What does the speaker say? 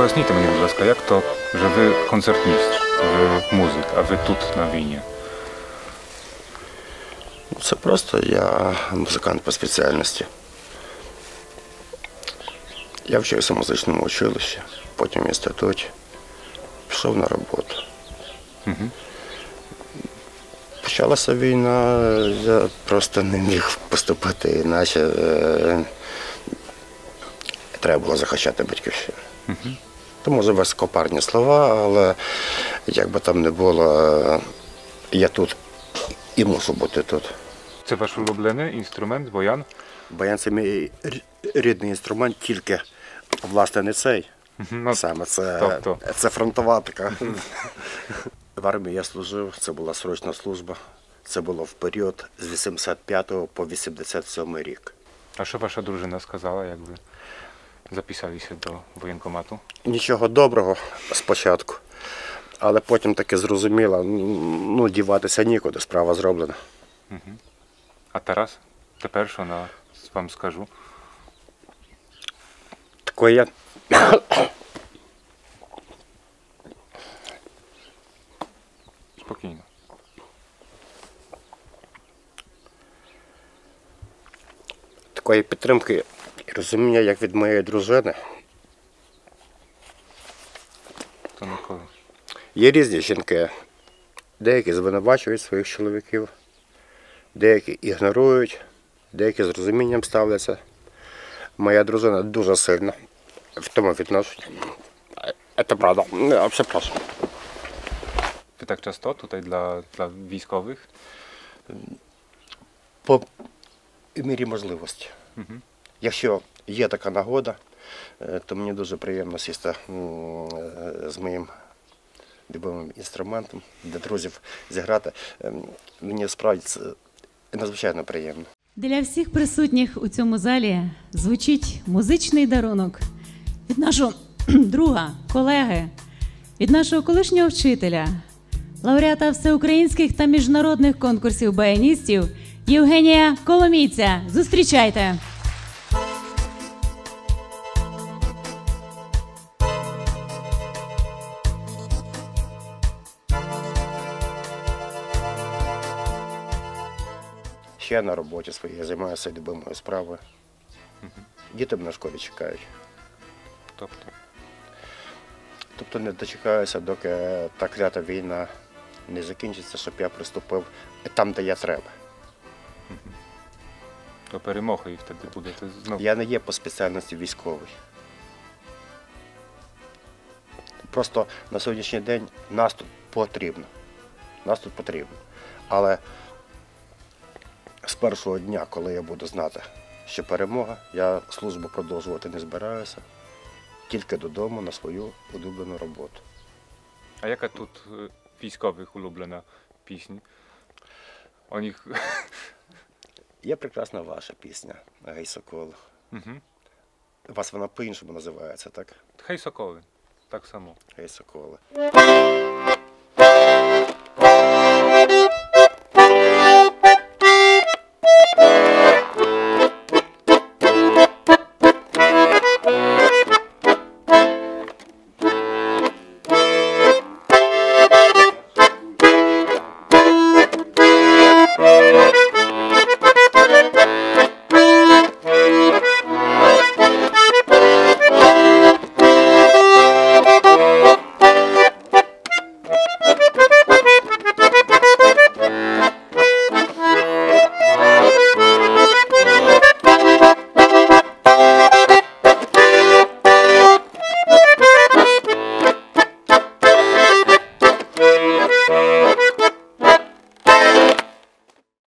Поясніть мені, будь ласка, як то, що ви концертмістр, ви музик, а ви тут на війні? Це просто я музикант по спеціальності. Я вчився в музичному училищі, потім в інституті, пішов на роботу. Угу. Почалася війна, я просто не міг поступити іначе. Треба було захищати батьківщину. Угу. Тому за високопарні слова, але як би там не було, я тут і мушу бути тут. Це ваш улюблений інструмент, баян? Баян – це мій рідний інструмент, тільки, власне, не цей. Ну, саме тобто? Це фронтова така. В армії я служив, це була срочна служба. Це було в період з 85 по 87 рік. А що ваша дружина сказала, як ви записалися до воєнкомату? Нічого доброго спочатку, але потім таки зрозуміла, ну, діватися нікуди, справа зроблена. Угу. А Тарас? Тепер що вам скажу? Такої я... Спокійно. Такої підтримки і розуміння, як від моєї дружини. То ніколи. Є різні жінки. Деякі звинувачують своїх чоловіків, деякі ігнорують, деякі з розумінням ставляться. Моя дружина дуже сильна в тому відношенні. Це правда. Все просто. Ви так часто тут для військових? По мірі можливості. Угу. Якщо є така нагода, то мені дуже приємно сісти з моїм любимим інструментом, для друзів зіграти. Мені справді це надзвичайно приємно. Для всіх присутніх у цьому залі звучить музичний дарунок від нашого друга, колеги, від нашого колишнього вчителя, лауреата всеукраїнських та міжнародних конкурсів баяністів Євгенія Коломійця. Зустрічайте! Ще я на роботі своїй займаюся любимою справою. Діти мене в школі чекають. Тобто не дочекаюся, доки та клята війна не закінчиться, щоб я приступив там, де я треба. До перемоги і тоді будете знову. Я не є по спеціальності військовий. Просто на сьогоднішній день нас тут потрібно. Нас тут потрібно. Але з першого дня, коли я буду знати, що перемога, я службу продовжувати не збираюся, тільки додому на свою улюблену роботу. А яка тут військових улюблена пісня? У них... Є прекрасна ваша пісня «Гей, Соколи». Угу. У вас вона по-іншому називається, так? Хей, Соколи. Так само. «Гей, Соколи».